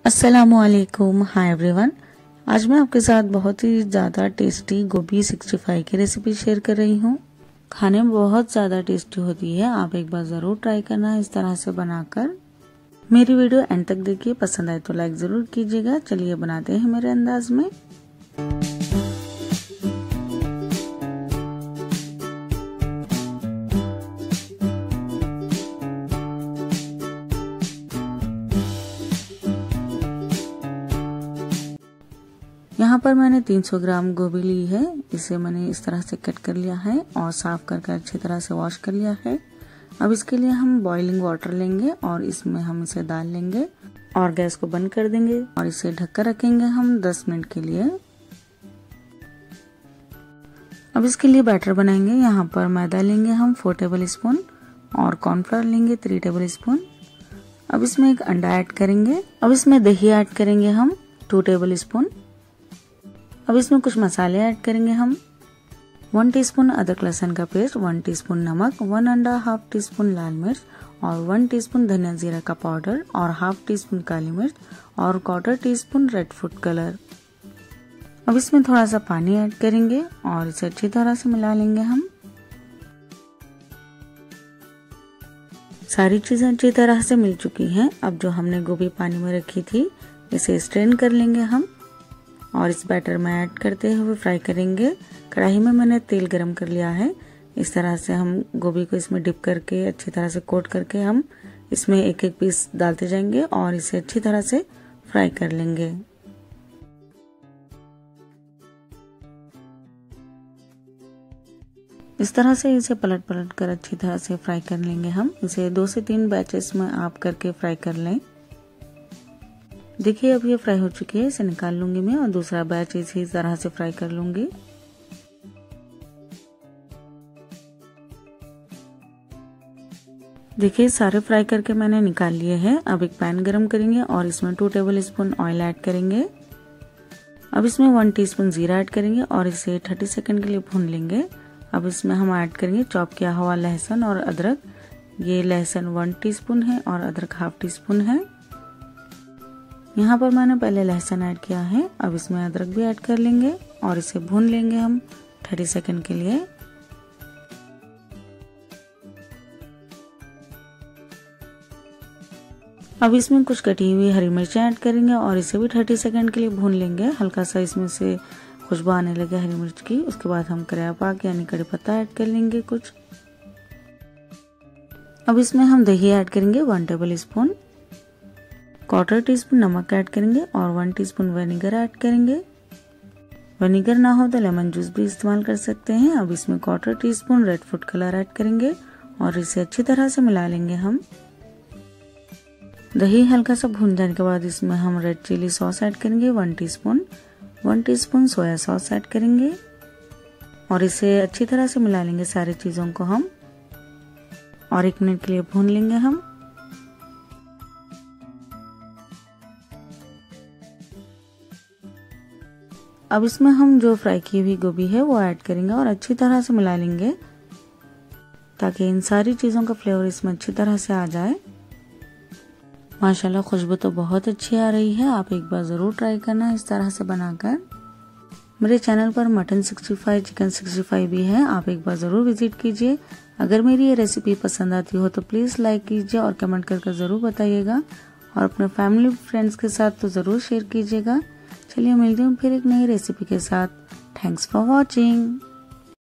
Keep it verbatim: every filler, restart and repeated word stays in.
अस्सलामुअलैकुम, hi everyone. आज मैं आपके साथ बहुत ही ज़्यादा टेस्टी गोभी सिक्सटी फाइव की रेसिपी शेयर कर रही हूँ। खाने में बहुत ज़्यादा टेस्टी होती है, आप एक बार ज़रूर ट्राई करना इस तरह से बनाकर। मेरी वीडियो एंड तक देखिए, पसंद आए तो लाइक ज़रूर कीजिएगा। चलिए बनाते हैं मेरे अंदाज में। यहाँ पर मैंने तीन सौ ग्राम गोभी ली है। इसे मैंने इस तरह से कट कर लिया है और साफ कर कर अच्छी तरह से वॉश कर लिया है। अब इसके लिए हम बॉइलिंग वाटर लेंगे और इसमें हम इसे डाल लेंगे और गैस को बंद कर देंगे और इसे ढककर रखेंगे हम दस मिनट के लिए। अब इसके लिए बैटर बनाएंगे। यहाँ पर मैदा लेंगे हम फोर टेबल स्पून और कॉर्नफ्लोर लेंगे थ्री टेबल स्पून। अब इसमें एक अंडा ऐड करेंगे। अब इसमें दही ऐड करेंगे हम टू टेबल स्पून। अब इसमें कुछ मसाले ऐड करेंगे हम। वन टीस्पून अदरक लहसुन का पेस्ट, वन टीस्पून नमक, one and half teaspoon लाल मिर्च और वन टीस्पून धनिया जीरा का पाउडर और हाफ टी स्पून काली मिर्च और quarter teaspoon red food colour. अब इसमें थोड़ा सा पानी ऐड करेंगे और इसे अच्छी तरह से मिला लेंगे हम। सारी चीजें अच्छी तरह से मिल चुकी हैं। अब जो हमने गोभी पानी में रखी थी इसे स्ट्रेन कर लेंगे हम और इस बैटर में ऐड करते हुए फ्राई करेंगे। कढ़ाई में मैंने तेल गरम कर लिया है। इस तरह से हम गोभी को इसमें डिप करके अच्छी तरह से कोट करके हम इसमें एक एक पीस डालते जाएंगे और इसे अच्छी तरह से फ्राई कर लेंगे। इस तरह से इसे पलट पलट कर अच्छी तरह से फ्राई कर लेंगे हम। इसे दो से तीन बैचेस में आप करके फ्राई कर लें। देखिए अब ये फ्राई हो चुकी है, इसे निकाल लूंगी मैं और दूसरा बैच इसी तरह से फ्राई कर लूंगी। देखिए सारे फ्राई करके मैंने निकाल लिए हैं। अब एक पैन गरम करेंगे और इसमें two tablespoon oil add करेंगे। अब इसमें वन टीस्पून जीरा ऐड करेंगे और इसे थर्टी सेकंड के लिए भून लेंगे। अब इसमें हम ऐड करेंगे चॉप किया हुआ लहसुन और अदरक। ये लहसुन वन टीस्पून है और अदरक हाफ टी स्पून है। यहाँ पर मैंने पहले लहसुन ऐड किया है। अब इसमें अदरक भी ऐड कर लेंगे और इसे भून लेंगे हम थर्टी सेकंड के लिए। अब इसमें कुछ कटी हुई हरी मिर्चें ऐड करेंगे और इसे भी थर्टी सेकंड के लिए भून लेंगे। हल्का सा इसमें से खुशबू आने लगे हरी मिर्च की। उसके बाद हम करेला पाक यानी कड़ी पत्ता ऐड कर लेंगे कुछ। अब इसमें हम दही ऐड करेंगे one tablespoon, quarter teaspoon नमक ऐड करेंगे और वन टीस्पून विनेगर ऐड करेंगे। विनेगर ना हो तो लेमन जूस भी इस्तेमाल कर सकते हैं। अब इसमें quarter teaspoon red food colour add करेंगे और इसे अच्छी तरह से मिला लेंगे हम। दही हल्का सा भून जाने के बाद इसमें हम रेड चिली सॉस ऐड करेंगे one teaspoon, one teaspoon soya sauce add करेंगे और इसे अच्छी तरह से मिला लेंगे सारी चीजों को हम और एक मिनट के लिए भून लेंगे हम। अब इसमें हम जो फ्राई की हुई गोभी है वो ऐड करेंगे और अच्छी तरह से मिला लेंगे ताकि इन सारी चीजों का फ्लेवर इसमें अच्छी तरह से आ जाए। माशाल्लाह खुशबू तो बहुत अच्छी आ रही है। आप एक बार जरूर ट्राई करना इस तरह से बनाकर। मेरे चैनल पर mutton sixty five, chicken sixty five भी है, आप एक बार जरूर विजिट कीजिए। अगर मेरी ये रेसिपी पसंद आती हो तो प्लीज लाइक कीजिए और कमेंट कर जरूर बताइएगा और अपने फैमिली फ्रेंड्स के साथ तो जरूर शेयर कीजिएगा। चलिए मिलती हूँ फिर एक नई रेसिपी के साथ। Thanks for watching.